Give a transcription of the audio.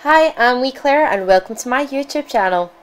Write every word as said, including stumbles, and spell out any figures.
Hi, I'm Wee Claire and welcome to my YouTube channel.